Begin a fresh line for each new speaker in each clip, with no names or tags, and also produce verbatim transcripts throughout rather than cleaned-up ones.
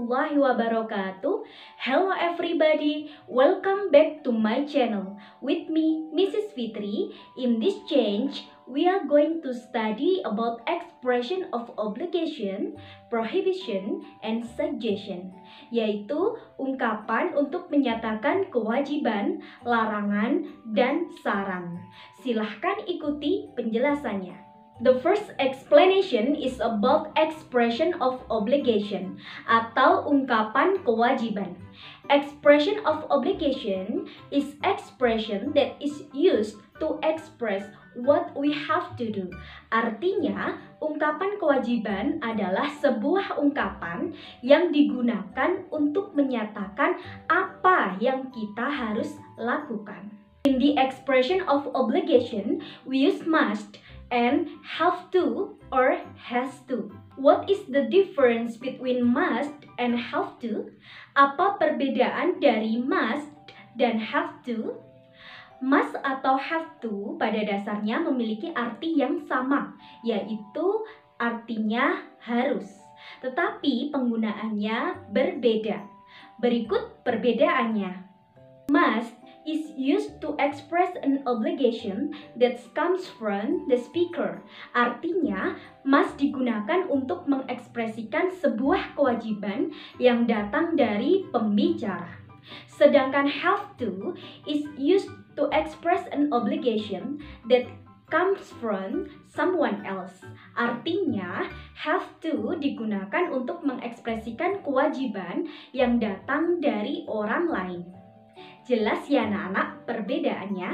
warahmatullahi wabarakatuh. Hello everybody, welcome back to my channel. With me, Missus Fitri. In this change, we are going to study about expression of obligation, prohibition, and suggestion, yaitu ungkapan untuk menyatakan kewajiban, larangan, dan saran. Silahkan ikuti penjelasannya. The first explanation is about expression of obligation atau ungkapan kewajiban. Expression of obligation is expression that is used to express what we have to do. Artinya, ungkapan kewajiban adalah sebuah ungkapan yang digunakan untuk menyatakan apa yang kita harus lakukan. In the expression of obligation, we use must and have to or has to. What is the difference between must and have to? Apa perbedaan dari must dan have to? Must atau have to pada dasarnya memiliki arti yang sama, yaitu artinya harus. Tetapi penggunaannya berbeda. Berikut perbedaannya. Must is used to express an obligation that comes from the speaker. Artinya, must digunakan untuk mengekspresikan sebuah kewajiban yang datang dari pembicara. Sedangkan have to is used to express an obligation that comes from someone else. Artinya, have to digunakan untuk mengekspresikan kewajiban yang datang dari orang lain. Jelas ya anak-anak perbedaannya?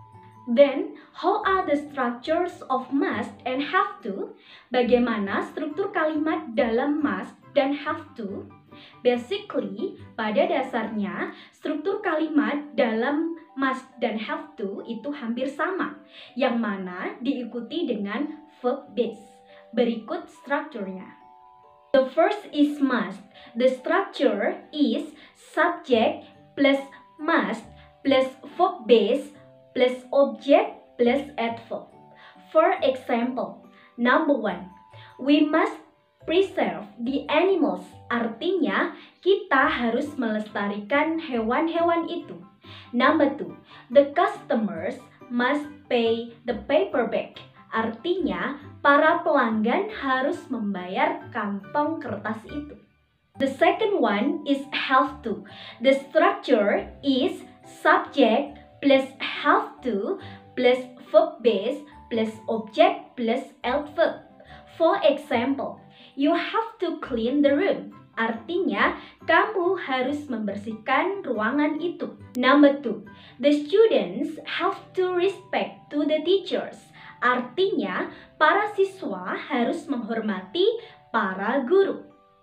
Then, how are the structures of must and have to? Bagaimana struktur kalimat dalam must dan have to? Basically, pada dasarnya, struktur kalimat dalam must dan have to itu hampir sama, yang mana diikuti dengan verb base. Berikut strukturnya. The first is must. The structure is subject plus must plus verb base plus object plus adverb. For example, number one, we must preserve the animals. Artinya, kita harus melestarikan hewan-hewan itu. Number two, the customers must pay the paper bag. Artinya, para pelanggan harus membayar kantong kertas itu. The second one is have to. The structure is subject plus have to plus verb base plus object plus adverb. For example, you have to clean the room. Artinya, kamu harus membersihkan ruangan itu. Number two, the students have to respect to the teachers. Artinya, para siswa harus menghormati para guru.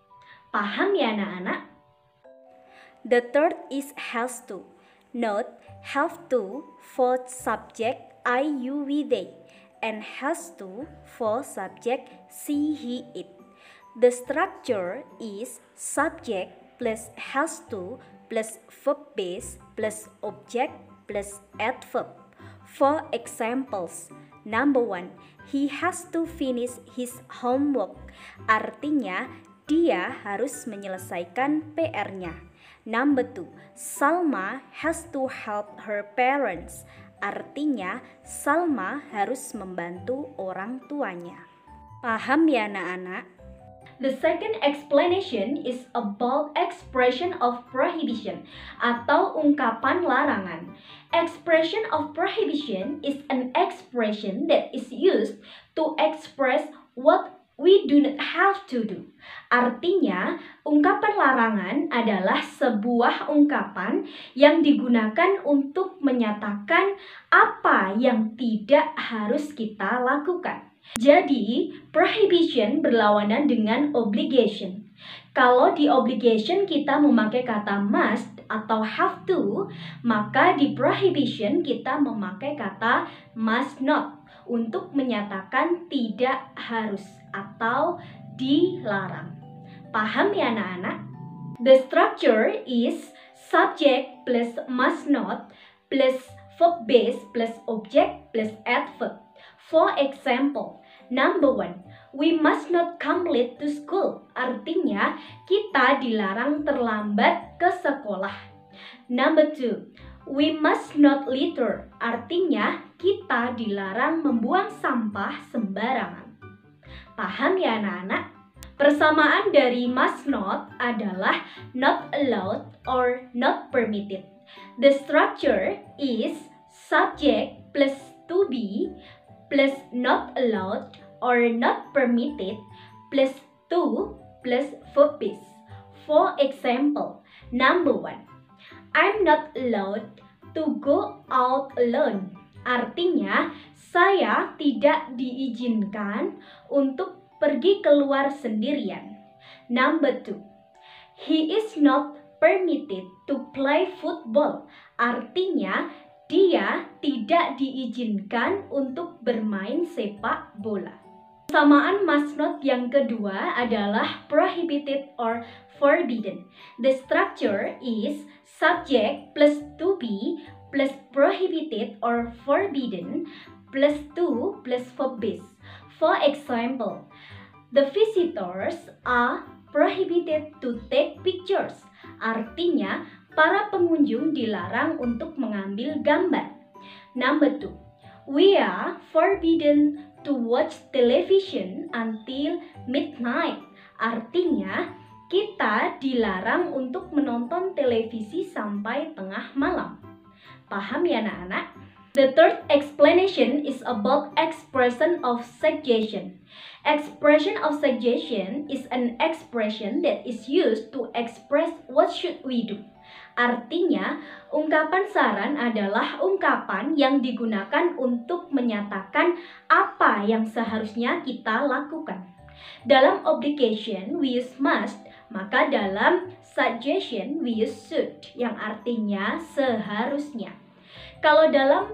Paham ya anak-anak? The third is has to. Note have to for subject I, you, we, they, and has to for subject she, he, it. The structure is subject plus has to plus verb base plus object plus adverb. For examples, number one, he has to finish his homework. Artinya, dia harus menyelesaikan P R-nya. Number two, Salma has to help her parents. Artinya, Salma harus membantu orang tuanya. Paham ya anak-anak? The second explanation is about expression of prohibition atau ungkapan larangan. Expression of prohibition is an expression that is used to express what we do not have to do. Artinya, ungkapan larangan adalah sebuah ungkapan yang digunakan untuk menyatakan apa yang tidak harus kita lakukan. Jadi, prohibition berlawanan dengan obligation. Kalau di obligation kita memakai kata must atau have to, maka di prohibition kita memakai kata must not untuk menyatakan tidak harus atau dilarang. Paham ya anak-anak? The structure is subject plus must not plus verb base plus object plus adverb. For example, Number one, we must not come late to school. Artinya, kita dilarang terlambat ke sekolah. Number two, we must not litter. Artinya, kita dilarang membuang sampah sembarangan. Paham ya anak-anak? Persamaan dari must not adalah not allowed or not permitted. The structure is subject plus to be plus not allowed or not permitted plus to plus verb is. For example, number one, I'm not allowed to go out alone. Artinya, saya tidak diizinkan untuk pergi keluar sendirian. Number two, he is not permitted to play football. Artinya, dia tidak diizinkan untuk bermain sepak bola. Persamaan must not yang kedua adalah prohibited or forbidden. The structure is subject plus to be plus prohibited or forbidden plus to plus verb is. For example, the visitors are prohibited to take pictures. Artinya, para pengunjung dilarang untuk mengambil gambar. Number two, we are forbidden to watch television until midnight. Artinya, kita dilarang untuk menonton televisi sampai tengah malam. Paham ya anak-anak? The third explanation is about expression of suggestion. Expression of suggestion is an expression that is used to express what should we do. Artinya, ungkapan saran adalah ungkapan yang digunakan untuk menyatakan apa yang seharusnya kita lakukan. Dalam obligation, we use must, maka dalam suggestion, we use should, yang artinya seharusnya. Kalau dalam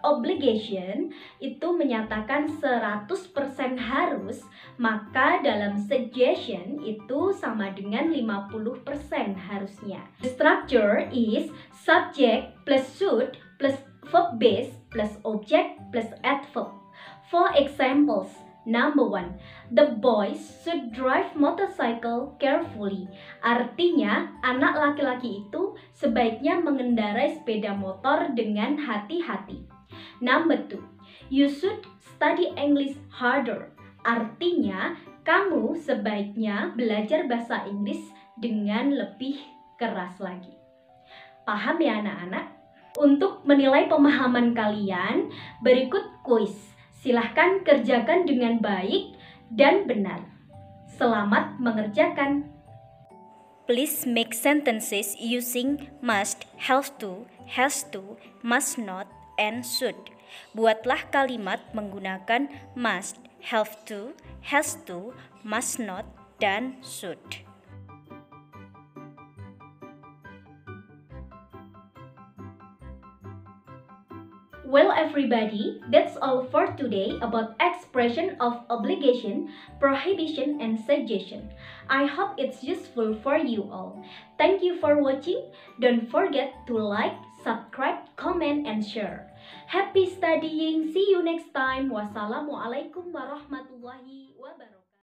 obligation itu menyatakan seratus persen harus, maka dalam suggestion itu sama dengan lima puluh persen harusnya. The structure is subject plus should plus verb base plus object plus adverb. For examples, number one, the boys should drive motorcycle carefully. Artinya, anak laki-laki itu sebaiknya mengendarai sepeda motor dengan hati-hati. Number two, you should study English harder. Artinya, kamu sebaiknya belajar bahasa Inggris dengan lebih keras lagi. Paham ya anak-anak? Untuk menilai pemahaman kalian, berikut kuis. Silahkan kerjakan dengan baik dan benar. Selamat mengerjakan.
Please make sentences using must, have to, has to, must not, and should. Buatlah kalimat menggunakan must, have to, has to, must not, dan should.
Well everybody, that's all for today about expression of obligation, prohibition, and suggestion. I hope it's useful for you all. Thank you for watching. Don't forget to like, subscribe, comment, and share. Happy studying. See you next time. Wassalamualaikum warahmatullahi wabarakatuh.